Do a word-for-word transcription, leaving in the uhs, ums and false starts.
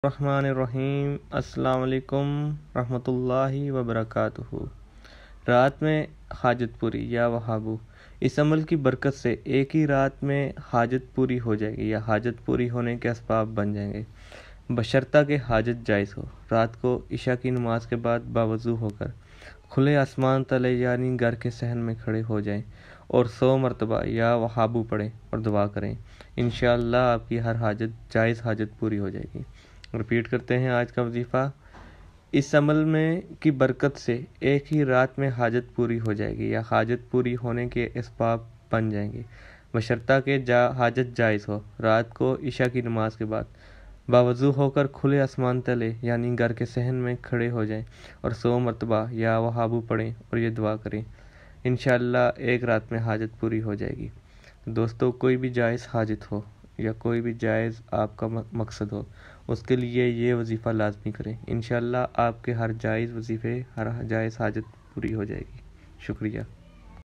रहमानिर्रहीम। अस्सलाम वालेकुम रहमतुल्लाहि व बरकातुहू। रात में हाजत पूरी या वहाबू, इस अमल की बरकत से एक ही रात में हाजत पूरी हो जाएगी या हाजत पूरी होने के असबाब बन जाएंगे, बशर्ता के हाजत जायज़ हो। रात को इशा की नमाज के बाद बावज़ू होकर खुले आसमान तले यानी घर के सहन में खड़े हो जाएं और सौ मरतबा या वहाबू पढ़ें और दुआ करें। इंशाअल्लाह आपकी हर हाजत जायज़ हाजत पूरी हो जाएगी। रिपीट करते हैं आज का वजीफ़ा। इस अमल में की बरकत से एक ही रात में हाजत पूरी हो जाएगी या हाजत पूरी होने के असबाब बन जाएंगे, बशर्ता के जा हाजत जायज़ हो। रात को इशा की नमाज के बाद बावज़ू होकर खुले आसमान तले यानी घर के सहन में खड़े हो जाएं और सौ मरतबा या वहाबू पढ़ें और ये दुआ करें। इंशाअल्लाह एक रात में हाजत पूरी हो जाएगी। दोस्तों, कोई भी जायज़ हाजत हो या कोई भी जायज़ आपका मकसद हो, उसके लिए ये वजीफ़ा लाजमी करें। इंशाअल्लाह आपके हर जायज़ वजीफ़े, हर जायज़ हाजत पूरी हो जाएगी। शुक्रिया।